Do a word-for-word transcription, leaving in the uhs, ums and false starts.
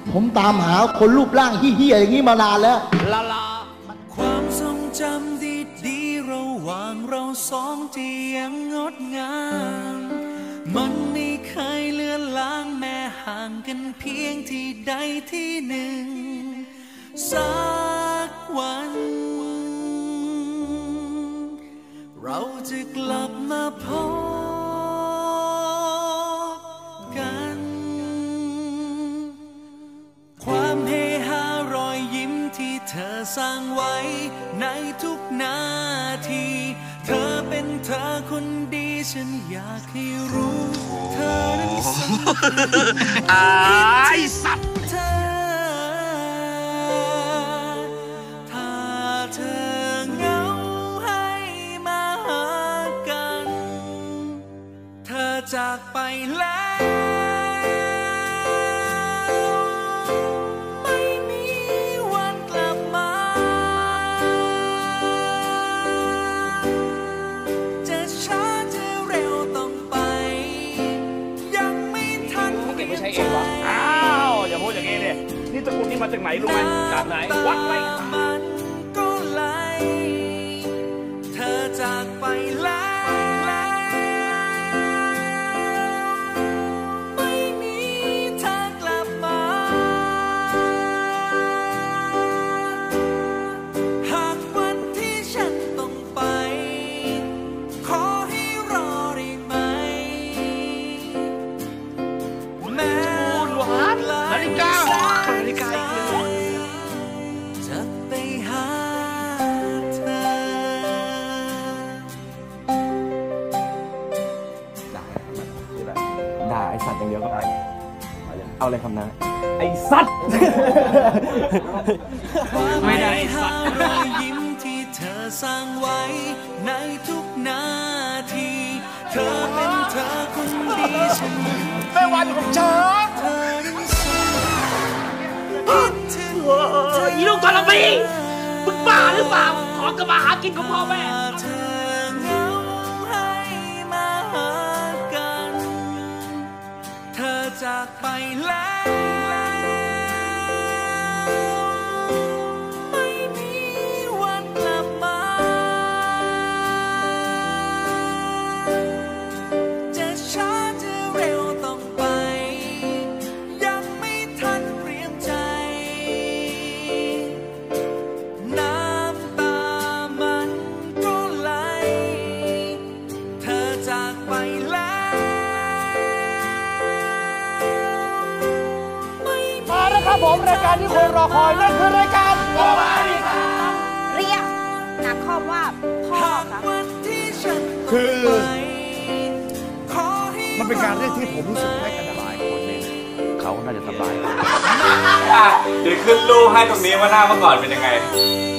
ผมตามหาคนรูปร่างเหี้ยๆอย่างนี้มานานแล้วลาลาความทรงจำดีๆระหว่างเราสองที่ยังงดงามมันไม่เคยเลือนลางแม้ห่างกันเพียงที่ใดที่หนึ่งสักวันเราจะกลับมาพบกันความเฮฮารอยยิ้มที่เธอสร้างไว้ในทุกนาทีเธอเป็นเธอคนดีฉันอยากให้รู้เธอนั้นสักไอ้สัตว์ถ้าเธอเหงาให้มาหากันเธอจากไปแล้วไม่มีวันกลับมาจะช้าจะเร็วต้องไปยังไม่ทันเปลี่ยนใจอ้าวอย่าพูดอย่างนี้ดินี่ตระกูลนี้มาจากไหนรู้ไหมจากไหนวัดไรมันก็ไหลเธอจากไปแล้วไม่มีทางกลับมาหากวันที่ฉันต้องไปขอให้รอได้ไหมแม้นาฬิกานาฬิกาจะไปหาเธอด่าไอสัตว์อย่างเดียวก็ไปเอาเลยคำนั้นไอสัตว์ไม่ได้สัตว์รอยยิ้มที่เธอสร้างไว้ในทุกนาทีเธอเป็นเธอคนดีฉันแม่วันของฉันเธอนั้นสักคิดถึงเธออีลูกทรพีมึงบ้าหรือเปล่าขอกระบาหากินของพ่อแม่เธอเหงาให้มาหากันเธอจากไปแล้วไม่มีวันกลับมาจะช้าจะเร็วต้องไปยังไม่ทันเตรียมใจน้ำตามันก็ไหลเธอจากไปแล้วมาแล้วครับผมรายการที่คนรอคอยนั่นคือรายการโกบาลีครับเรียกนักข้อว่าพ่อค่ะคือมันเป็นการเรียกที่ผมรู้สึกไม่อันตรายคนนึงเขาน่าจะสบายเดี๋ยวขึ้นรูปให้ตรงนี้ว่าหน้าเมื่อก่อนเป็นยังไง